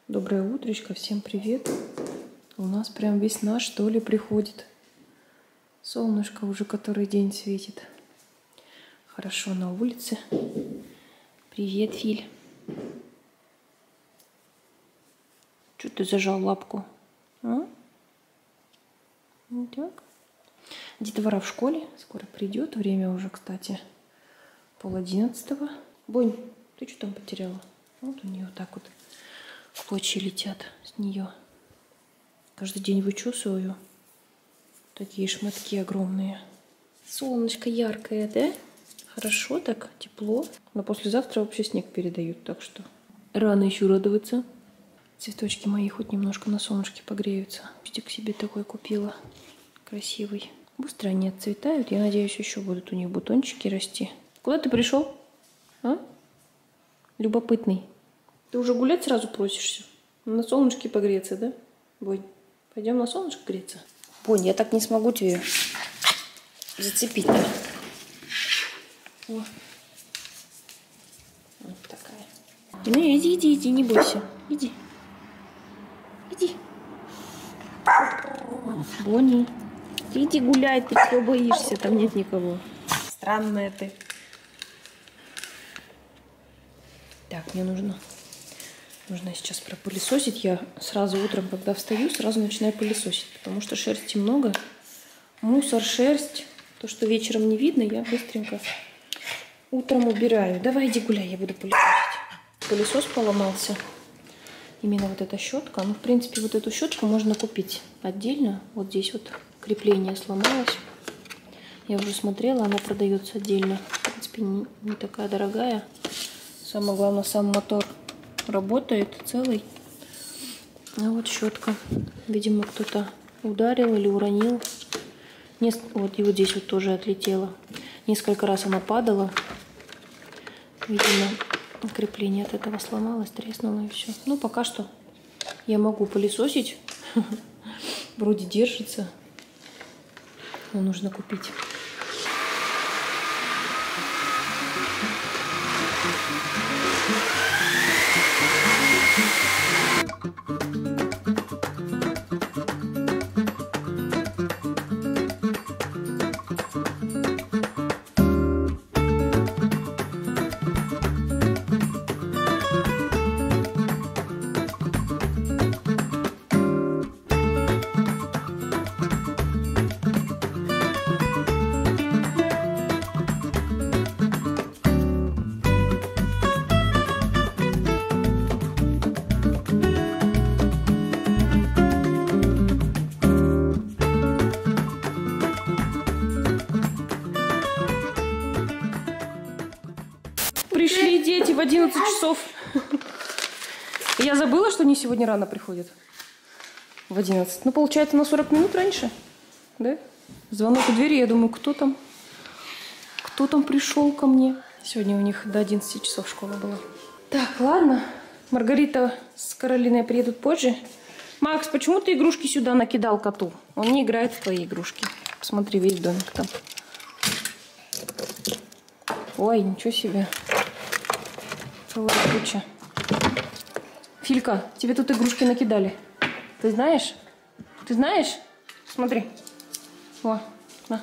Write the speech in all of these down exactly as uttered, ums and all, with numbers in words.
Доброе утречко, всем привет. У нас прям весна, что ли, приходит. Солнышко уже который день светит. Хорошо на улице. Привет, Филь. Чё ты зажал лапку? А? Вот так. Детвора в школе. Скоро придет. Время уже, кстати, пол одиннадцатого. Бонь, ты что там потеряла? Вот у нее вот так вот клочья летят с нее. Каждый день вычесываю. Такие шматки огромные. Солнышко яркое, да? Хорошо так, тепло. Но послезавтра вообще снег передают, так что рано еще радоваться. Цветочки мои хоть немножко на солнышке погреются. Кустик себе такой купила. Красивый. Быстро они отцветают. Я надеюсь, еще будут у них бутончики расти. Куда ты пришел? А? Любопытный. Ты уже гулять сразу просишься? На солнышке погреться, да? Бонь, пойдем на солнышко греться? Бонь, я так не смогу тебе зацепить-то. О. Вот такая. Ну, иди, иди, иди, не бойся. Иди. Иди. Бонни, ты иди гуляй, ты все боишься, там нет никого. Странная ты. Так, мне нужно... Нужно сейчас пропылесосить. Я сразу утром, когда встаю, сразу начинаю пылесосить, потому что шерсти много. Мусор, шерсть. То, что вечером не видно, я быстренько утром убираю. Давай, иди гуляй, я буду пылесосить. Пылесос поломался. Именно вот эта щетка. Ну, в принципе, вот эту щетку можно купить отдельно. Вот здесь вот крепление сломалось. Я уже смотрела, она продается отдельно. В принципе, не, не такая дорогая. Самое главное, сам мотор работает целый. А вот щетка. Видимо, кто-то ударил или уронил. Нес... Вот и вот здесь вот тоже отлетела. Несколько раз она падала. Видимо, крепление от этого сломалось, треснуло и все. Ну, пока что я могу пылесосить. Вроде держится. Но нужно купить. Пришли дети в одиннадцать часов. Я забыла, что они сегодня рано приходят. В одиннадцать. Ну, получается, на сорок минут раньше. Да? Звонок у двери. Я думаю, кто там? Кто там пришел ко мне? Сегодня у них до одиннадцати часов школа была. Так, ладно. Маргарита с Каролиной приедут позже. Макс, почему ты игрушки сюда накидал коту? Он не играет в твои игрушки. Посмотри, весь домик там. Ой, ничего себе. Целая куча. Филька, тебе тут игрушки накидали. Ты знаешь? Ты знаешь? Смотри. О, на.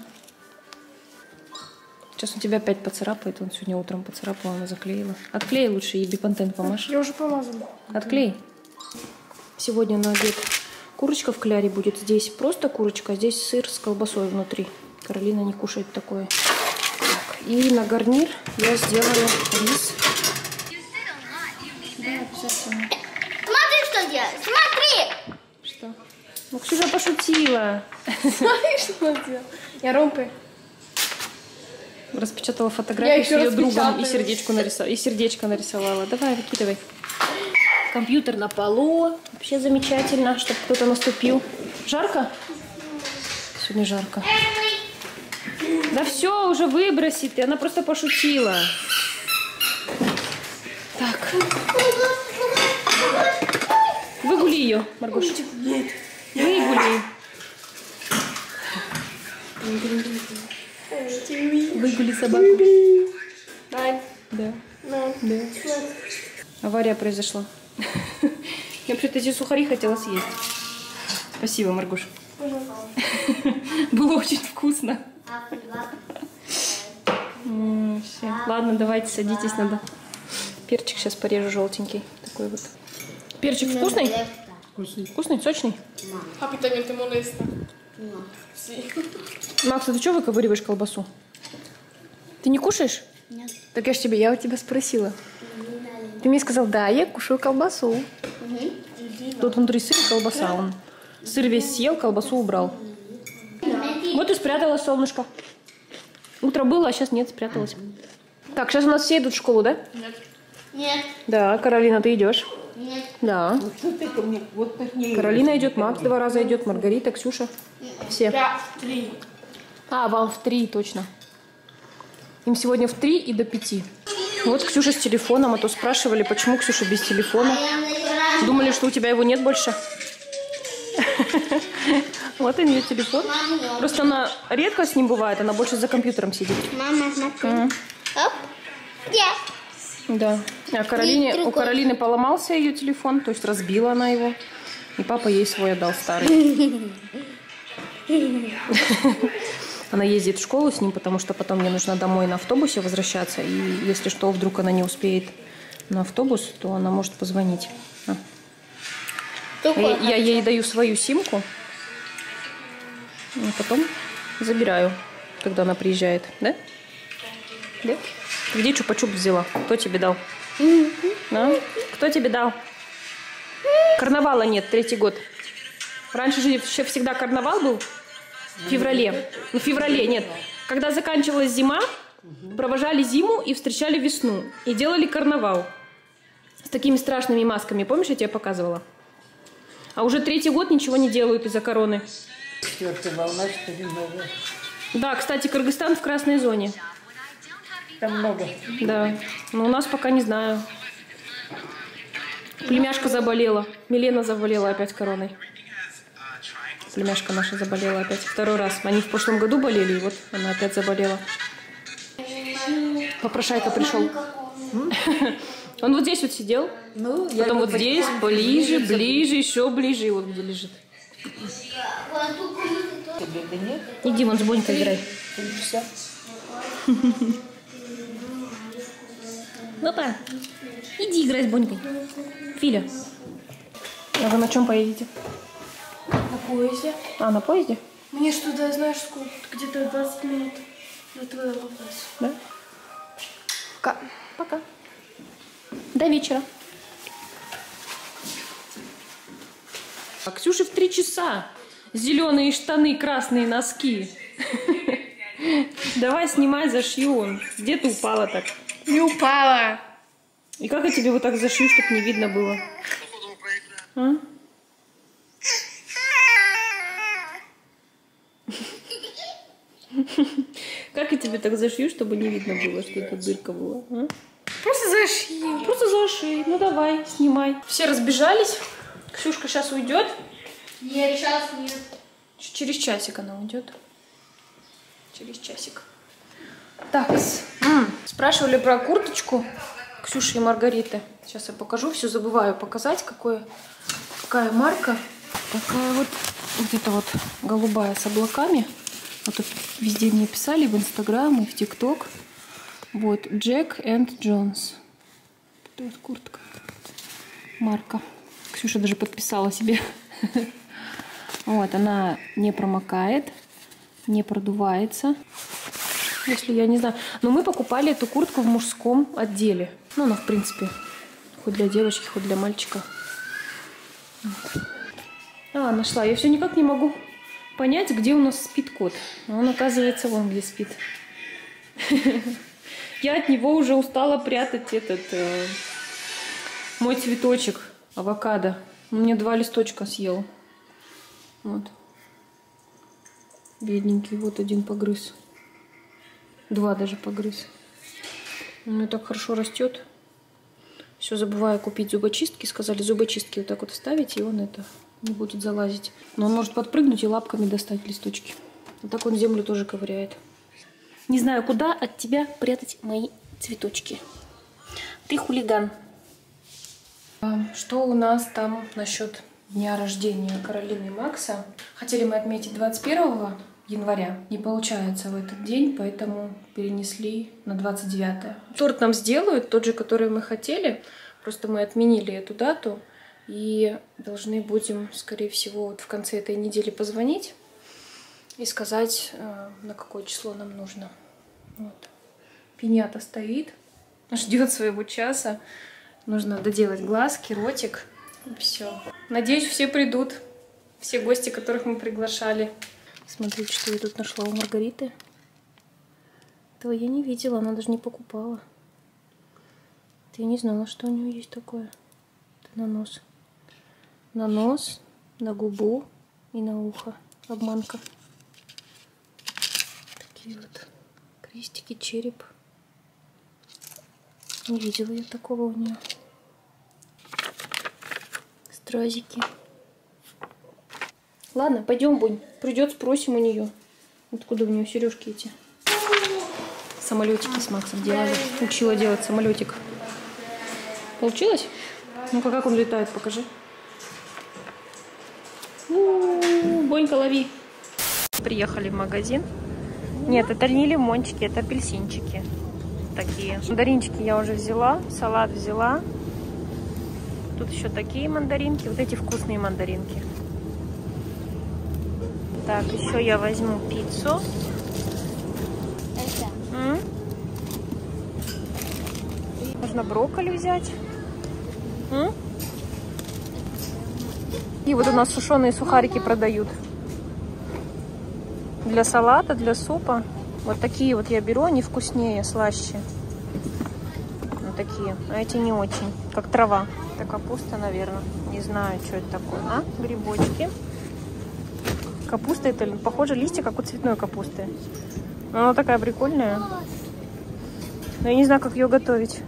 Сейчас он тебя опять поцарапает. Он сегодня утром поцарапал, она заклеила. Отклей лучше, ей бипантен помажь. Я уже помазала. Отклей. Сегодня на обед курочка в кляре будет. Здесь просто курочка, а здесь сыр с колбасой внутри. Каролина не кушает такое. Так, и на гарнир я сделаю рис. Да, обязательно. Смотри, что делать. Смотри. Что? Ну, Ксюша пошутила. Смотри, что делать. Я ромпы. Распечатала фотографию с ее другом и сердечко, нарисовала, и сердечко нарисовала. Давай, выкидывай. Компьютер на полу. Вообще замечательно, чтобы кто-то наступил. Жарко? Сегодня жарко. Да все, уже выбросит. Она просто пошутила. Так. Выгули ее, Маргоша. Нет. Выгули. Выгули собаку. Дай. Да. Да. Да. Авария произошла. Я вообще-то эти сухари хотела съесть. Спасибо, Маргуш. Было очень вкусно. Все. Ладно, давайте, садитесь, надо. Перчик сейчас порежу желтенький. Такой вот. Перчик вкусный? Вкусный. Вкусный, сочный? Rapidamente molesta. Макс, а ты что выковыриваешь колбасу? Ты не кушаешь? Нет. Так я ж тебе, я у тебя спросила. Ты мне сказал, да, я кушаю колбасу. Тут внутри сыр и колбаса. Он сыр весь съел, колбасу убрал. Вот и спряталась солнышко. Утро было, а сейчас нет, спряталась. Так, сейчас у нас все идут в школу, да? Нет. Нет. Да, Каролина, ты идешь? Нет. Да. Ну что ты ко мне? Вот так не Каролина идет, Макс два раза идет, Маргарита, Ксюша. Все. Я три. А, вам в три, точно. Им сегодня в три и до пяти. Вот Ксюша с телефоном, а то спрашивали, почему Ксюша без телефона. Думали, что у тебя его нет больше. Вот у нее телефон. Просто она редко с ним бывает, она больше за компьютером сидит. Мама, смотри. Оп. Где? Да. А Каролине, у Каролины поломался ее телефон, то есть разбила она его. И папа ей свой отдал старый. Она ездит в школу с ним, потому что потом ей нужно домой на автобусе возвращаться. И если что, вдруг она не успеет на автобус, то она может позвонить. А. Я, я ей даю свою симку, и потом забираю, когда она приезжает. Да? Да? Ты где чупа-чуп взяла? Кто тебе дал? А? Кто тебе дал? Карнавала нет, третий год. Раньше же еще всегда карнавал был. В феврале. Ну, в феврале, нет. Когда заканчивалась зима, провожали зиму и встречали весну. И делали карнавал. С такими страшными масками. Помнишь, я тебе показывала? А уже третий год ничего не делают из-за короны. Четвертая волна, что ли, новая. Да, кстати, Кыргызстан в красной зоне. Там много. Да. Но у нас пока не знаю. Племяшка заболела. Милена заболела опять короной. Племяшка наша заболела опять второй раз. Они в прошлом году болели, и вот она опять заболела. Попрошайка пришел. Он вот здесь вот сидел. Ну, я Потом его вот здесь, потихоньку ближе, ближе ближе, еще ближе. И вот где лежит. Тебе да нет? Иди, вон с Бонькой играй. Три часа. Ну-ка, иди играй с Бонькой. Филя. А вы на чем поедете? На поезде. А, на поезде? Мне ж туда, знаешь, сколько? Где-то двадцать минут до твоего класса. Да? Пока. Пока. До вечера. А Ксюше в три часа. Зеленые штаны, красные носки. Давай снимай, зашью. Где ты упала так? Не упала. И как я тебе вот так зашью, чтобы не видно было? А? Как я тебе так зашью, чтобы не видно было, что это дырка была? А? Просто зашью. Просто зашей. Ну давай, снимай. Все разбежались. Ксюшка сейчас уйдет. Нет, сейчас нет. Ч- Через часик она уйдет. Через часик. Так, с- м, спрашивали про курточку Ксюши и Маргариты. Сейчас я покажу. Все забываю показать, какое, какая марка. Такая вот, вот эта вот голубая с облаками. Вот тут везде мне писали, в Инстаграм и в ТикТок. Вот, Jack and Jones. Это вот куртка. Марка. Ксюша даже подписала себе. Вот, она не промокает, не продувается. Если я не знаю. Но мы покупали эту куртку в мужском отделе. Ну, она, в принципе, хоть для девочки, хоть для мальчика. Вот. А, нашла. Я все никак не могу понять, где у нас спит кот. А он, оказывается, вон где спит. Я от него уже устала прятать этот э, мой цветочек авокадо. Он мне два листочка съел. Вот. Бедненький. Вот один погрыз. Два даже погрыз. Он у меня так хорошо растет. Все забываю купить зубочистки. Сказали, зубочистки вот так вот вставить, и он это не будет залазить. Но он может подпрыгнуть и лапками достать листочки. Вот так он землю тоже ковыряет. Не знаю, куда от тебя прятать мои цветочки. Ты хулиган. Что у нас там насчет дня рождения Каролины и Макса? Хотели мы отметить двадцать первого января. Не получается в этот день, поэтому перенесли на двадцать девятое. Торт нам сделают, тот же, который мы хотели. Просто мы отменили эту дату. И должны будем, скорее всего, вот в конце этой недели позвонить и сказать, на какое число нам нужно. Вот. Пиньята стоит, ждет своего часа. Нужно доделать глазки, ротик. И все. Надеюсь, все придут. Все гости, которых мы приглашали. Смотрите, что я тут нашла у Маргариты. Этого я не видела, она даже не покупала. Я не знала, что у нее есть такое. Это на нос. На нос, на губу и на ухо. Обманка. Такие вот крестики, череп. Не видела я такого у нее. Стразики. Ладно, пойдем, Бунь. Придет, спросим у нее. Откуда у нее сережки эти? Самолетики с Максом делали. Учила делать самолетик. Получилось? Ну-ка, как он летает, покажи. У-у-у, Бонька, лови. Приехали в магазин. Нет, это не лимончики, это апельсинчики. Такие. Мандаринчики я уже взяла, салат взяла. Тут еще такие мандаринки. Вот эти вкусные мандаринки. Так, еще я возьму пиццу. М? Можно брокколи взять. М? И вот у нас сушеные сухарики продают. Для салата, для супа. Вот такие вот я беру, они вкуснее, слаще. Вот такие. А эти не очень. Как трава. Это капуста, наверное. Не знаю, что это такое. А? Грибочки. Капуста это, похоже, листья, как у цветной капусты. Но она такая прикольная. Но я не знаю, как ее готовить.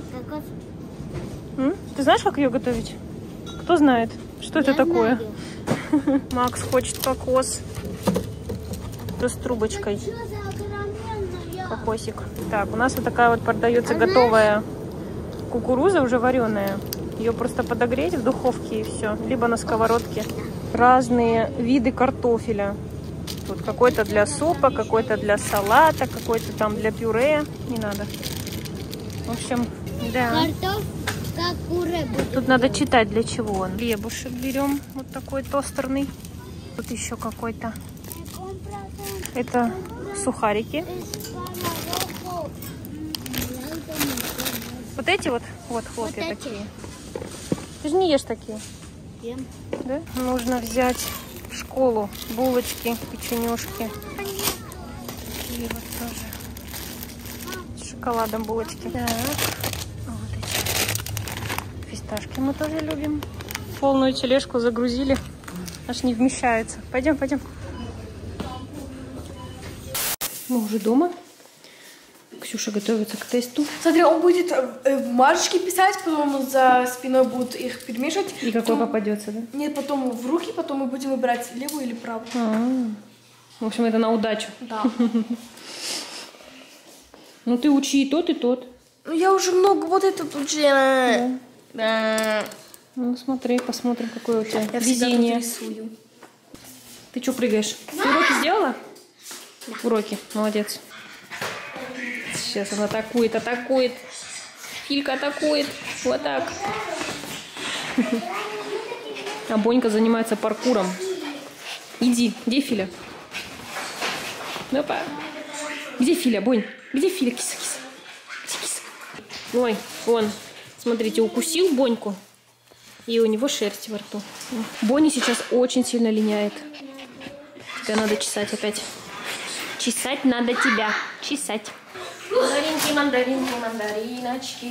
М? Ты знаешь, как ее готовить? Кто знает? Что это такое? Макс хочет кокос. С трубочкой. Кокосик. Так, у нас вот такая вот продается готовая кукуруза, уже вареная. Ее просто подогреть в духовке и все. Либо на сковородке. Разные виды картофеля. Тут какой-то для супа, какой-то для салата, какой-то там для пюре. Не надо. В общем, да. Тут надо читать, для чего он. Хлебушек берем. Вот такой тостерный. Тут еще какой-то. Это сухарики. Вот эти вот, вот хлопья вот такие. Ты же не ешь такие. Ем. Да? Нужно взять в школу булочки, печенюшки. И вот тоже с шоколадом булочки. Так. Вот эти фисташки мы тоже любим. Полную тележку загрузили. Аж не вмещается. Пойдем, пойдем. Мы уже дома. Ксюша готовится к тесту. Смотри, он будет э, бумажечки писать, потом за спиной будут их перемешивать. И какой потом... попадется, да? Нет, потом в руки, потом мы будем выбирать левую или правую. А-а-а. В общем, это на удачу. Да. Ну ты учи и тот, и тот. Ну я уже много вот этот учила. Да. Ну смотри, посмотрим, какое у тебя везение. Я рисую. Ты что прыгаешь? Ты уроки сделала? Уроки, молодец. Сейчас она атакует, атакует. Филька атакует. Вот так. А Бонька занимается паркуром. Иди, где Филя? Ну-ка. Где Филя, Бонь? Где Филя? Киса, киса. Где киса? Ой, вон. Смотрите, укусил Боньку. И у него шерсть во рту. Бонни сейчас очень сильно линяет. Тебя надо чесать опять. Чесать надо тебя. Чесать. Мандаринки, мандаринки, мандариночки.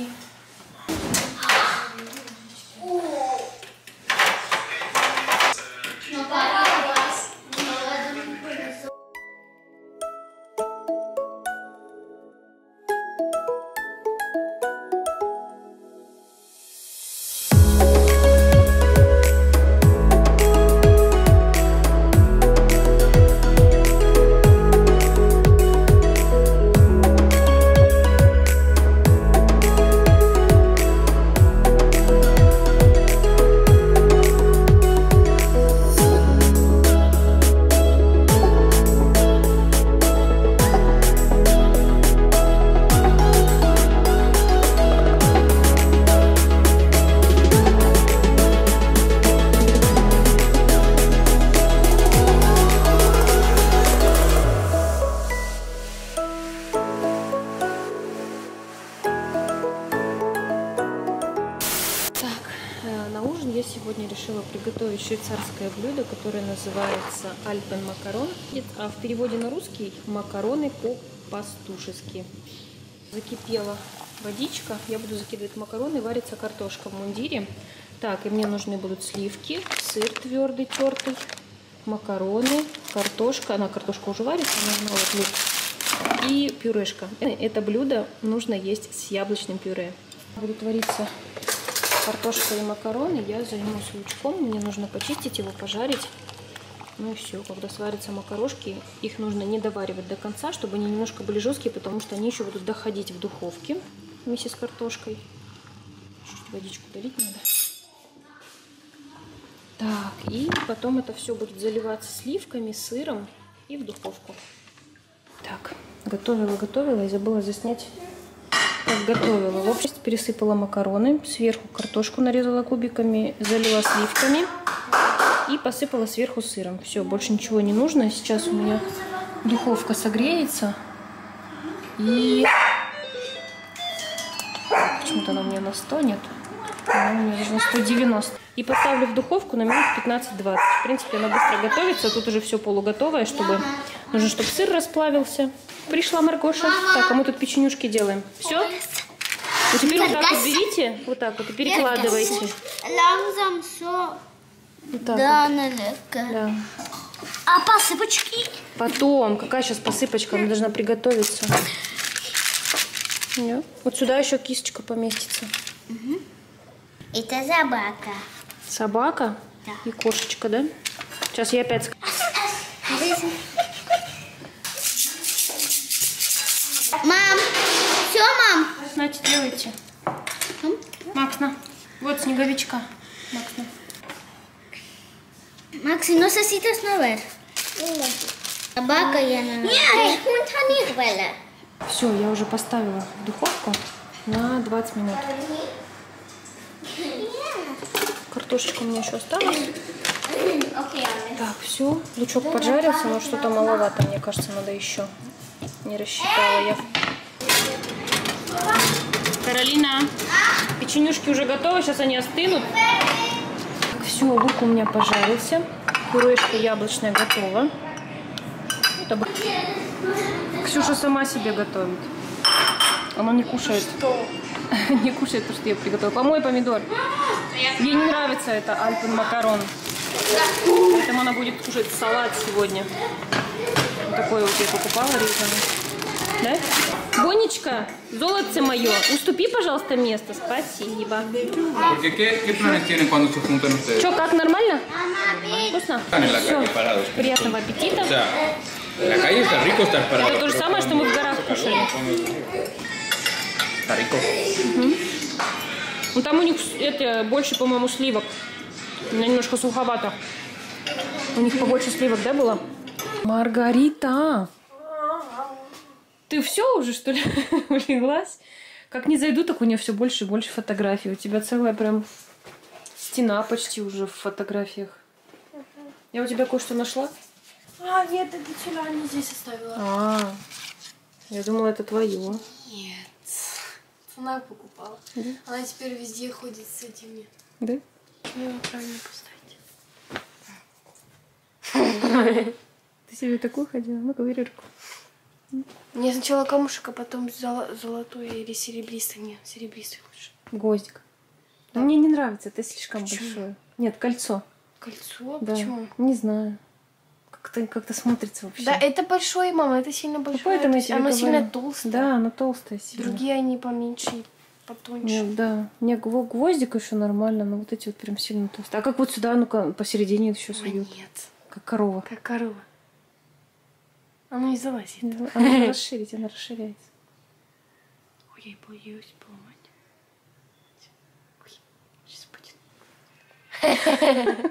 ужин я сегодня решила приготовить швейцарское блюдо, которое называется Альпен макарон, а в переводе на русский макароны по-пастушески. Закипела водичка, я буду закидывать макароны, варится картошка в мундире. Так, и мне нужны будут сливки, сыр твердый, тертый, макароны, картошка. Она, картошка уже варится, нужна вот лук и пюрешка. Это блюдо нужно есть с яблочным пюре. Будет вариться картошка и макароны, я займусь лучком. Мне нужно почистить его, пожарить. Ну и все. Когда сварятся макарошки, их нужно не доваривать до конца, чтобы они немножко были жесткие, потому что они еще будут доходить в духовке вместе с картошкой. Чуть водичку долить надо. Так, и потом это все будет заливаться сливками, сыром и в духовку. Так, готовила, готовила и забыла заснять, как готовила. В общем, пересыпала макароны, сверху картошку нарезала кубиками, залила сливками и посыпала сверху сыром. Все, больше ничего не нужно. Сейчас у меня духовка согреется. И почему-то она у меня на сто, нет. Она у меня даже на сто девяносто. И поставлю в духовку на минут пятнадцать-двадцать. В принципе, она быстро готовится. Тут уже все полуготовое, чтобы... Нужно, чтобы сыр расплавился. Пришла Маргоша. Так, а мы тут печенюшки делаем. Все? И теперь вот так вот берите, вот так вот и перекладывайте. Вот так Да, вот. Да. А посыпочки? Потом. Какая сейчас посыпочка? Она должна приготовиться. Нет. Вот сюда еще кисточка поместится. Угу. Это собака. Собака? Да. И кошечка, да? Сейчас я опять... Мам! Все, мам? Знаете, делайте. Макс, на. Вот снеговичка. Макс, на. Макс, no necesitas mover. Собака я на... Нет, все, я уже поставила в духовку на двадцать минут. Картошечка у меня еще осталась. Так, все. Лучок поджарился, но что-то маловато, мне кажется, надо еще. Не рассчитала я. Каролина, печенюшки уже готовы, сейчас они остынут. Все, лук у меня пожарился. Пюрешка яблочная готова. Это... Ксюша сама себе готовит. Она не кушает. Не кушает то, что я приготовила. Помой помидор. Ей не нравится это Альпен макарон. Поэтому она будет кушать салат сегодня. Вот такой вот я покупала резаный. Да? Бонечка, золотце мое, уступи, пожалуйста, место. Спасибо. Что, как, нормально? Вкусно? Все. Приятного аппетита. Это то же самое, что мы в горах кушали. Угу. Ну там у них это больше, по-моему, сливок. У меня немножко суховато. У них побольше сливок, да, было? Маргарита! Ты все уже, что ли, улеглась? Как не зайду, так у нее все больше и больше фотографий. У тебя целая прям стена почти уже в фотографиях. Я у тебя кое-что нашла? А, нет, это вчера они здесь оставила. А, я думала, это твое. Нет. Она покупала. Да? Она теперь везде ходит с этими. Да? Мне его правильно поставить. Ты себе такую ходила? Ну-ка, бери руку. Мне сначала камушек, а потом золотой или серебристый. Нет, серебристый лучше. Гвоздик. Да. Мне не нравится, это слишком Почему? большое. Нет, кольцо. Кольцо? Да. Почему? Не знаю. Как-то как смотрится вообще. Да, это большое, мама, это сильно большое. Ну, поэтому я тебе оно говорю. сильно толстое. Да, оно толстое сильно. Другие они поменьше и потоньше. Нет, да. Не, гвоздик еще нормально, но вот эти вот прям сильно толстые. А как вот сюда, ну-ка, посередине еще суют? Нет. Как корова. Как корова. Оно не залазит. Она не расширить, она расширяется. Ой, я боюсь поломать. Ой, сейчас будет.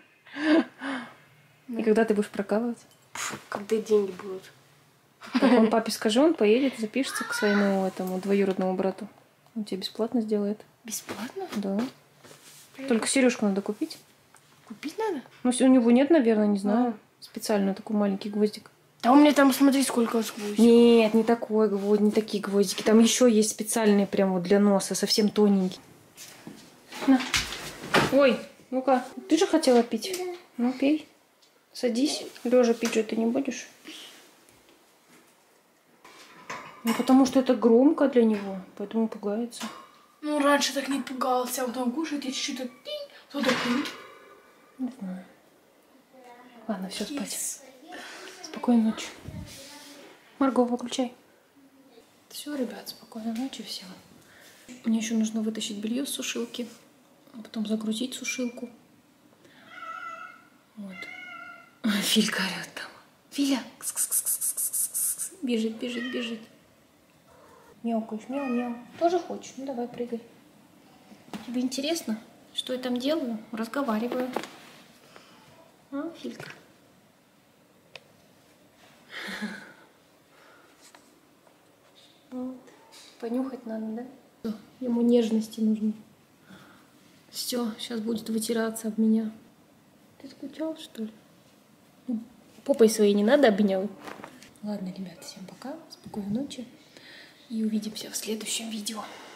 И когда ты будешь прокалывать? Когда деньги будут. Так он папе скажи, он поедет, запишется к своему этому двоюродному брату. Он тебе бесплатно сделает. Бесплатно? Да. Только сережку надо купить. Купить надо? Ну, у него нет, наверное, не знаю. А. Специально такой маленький гвоздик. А у меня там, смотри, сколько гвоздиков. Нет, не такой гвоздик, не такие гвоздики. Там еще есть специальные прям вот для носа, совсем тоненькие. На. Ой, ну-ка, ты же хотела пить? Ну, пей. Садись. Лежа пить же ты не будешь. Ну, потому что это громко для него, поэтому пугается. Ну, раньше так не пугался, а потом кушает и чуть-чуть так... Кто такой? Не знаю. Ладно, все, спать. Спокойной ночи. Марго, выключай. Все, ребят, спокойной ночи всем. Мне еще нужно вытащить белье с сушилки, а потом загрузить сушилку. Вот. Филька орёт там. Филя! Кс-кс-кс-кс-кс-кс. Бежит, бежит, бежит. Мяукаешь, мяу-мяу. Тоже хочешь? Ну давай, прыгай. Тебе интересно, что я там делаю? Разговариваю. А, Филька? Вот. Понюхать надо, да? Ему нежности нужны. Все, сейчас будет вытираться об меня. Ты скучал, что ли? Попой своей не надо обнял. Ладно, ребят, всем пока, спокойной ночи. И увидимся в следующем видео.